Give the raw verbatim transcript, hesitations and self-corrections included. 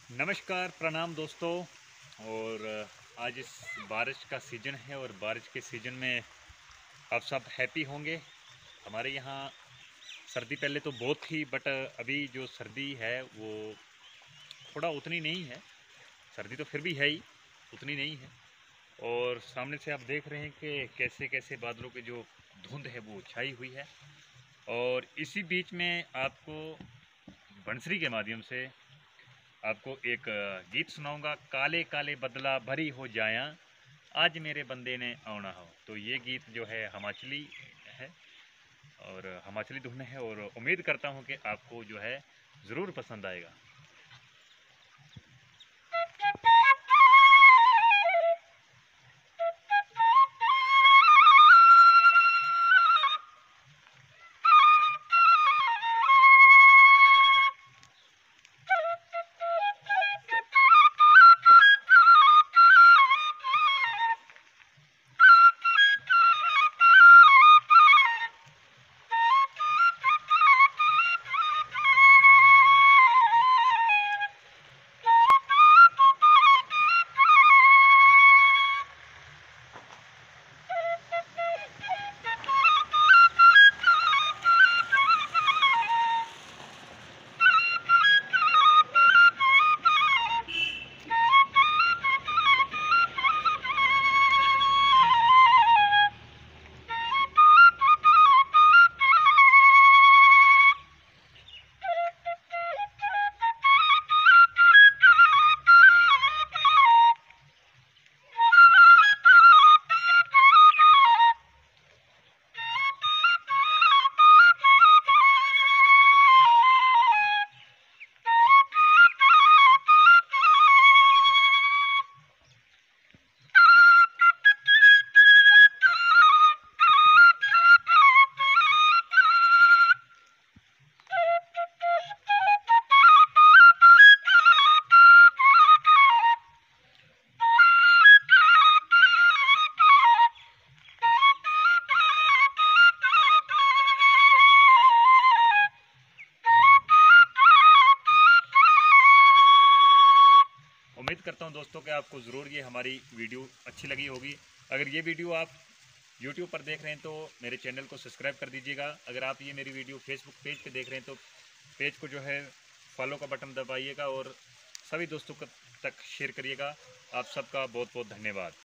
नमस्कार, प्रणाम दोस्तों। और आज इस बारिश का सीज़न है और बारिश के सीज़न में आप सब हैप्पी होंगे। हमारे यहाँ सर्दी पहले तो बहुत थी, बट अभी जो सर्दी है वो थोड़ा उतनी नहीं है। सर्दी तो फिर भी है ही, उतनी नहीं है। और सामने से आप देख रहे हैं कि कैसे कैसे बादलों की जो धुंध है वो छाई हुई है। और इसी बीच में आपको बंसरी के माध्यम से आपको एक गीत सुनाऊंगा। काले काले बदला भरी हो जाया, आज मेरे बंदे ने आना हो। तो ये गीत जो है हिमाचली है और हिमाचली धुन है, और उम्मीद करता हूँ कि आपको जो है ज़रूर पसंद आएगा। उम्मीद करता हूं दोस्तों कि आपको ज़रूर ये हमारी वीडियो अच्छी लगी होगी। अगर ये वीडियो आप यूट्यूब पर देख रहे हैं तो मेरे चैनल को सब्सक्राइब कर दीजिएगा। अगर आप ये मेरी वीडियो फेसबुक पेज पे देख रहे हैं तो पेज को जो है फॉलो का बटन दबाइएगा और सभी दोस्तों तक शेयर करिएगा। आप सबका बहुत बहुत धन्यवाद।